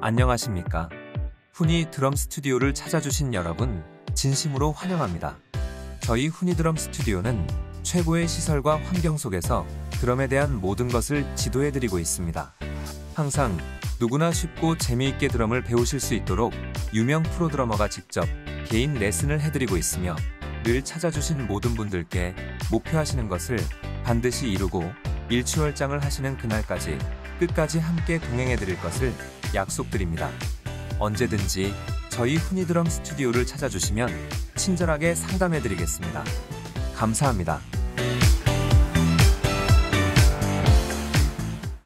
안녕하십니까? 훈이 드럼 스튜디오를 찾아주신 여러분, 진심으로 환영합니다. 저희 훈이 드럼 스튜디오는 최고의 시설과 환경 속에서 드럼에 대한 모든 것을 지도해드리고 있습니다. 항상 누구나 쉽고 재미있게 드럼을 배우실 수 있도록 유명 프로 드러머가 직접 개인 레슨을 해드리고 있으며, 늘 찾아주신 모든 분들께 목표하시는 것을 반드시 이루고 일취월장을 하시는 그날까지 끝까지 함께 동행해드릴 것을 약속드립니다. 언제든지 저희 훈이 드럼 스튜디오를 찾아주시면 친절하게 상담해드리겠습니다. 감사합니다.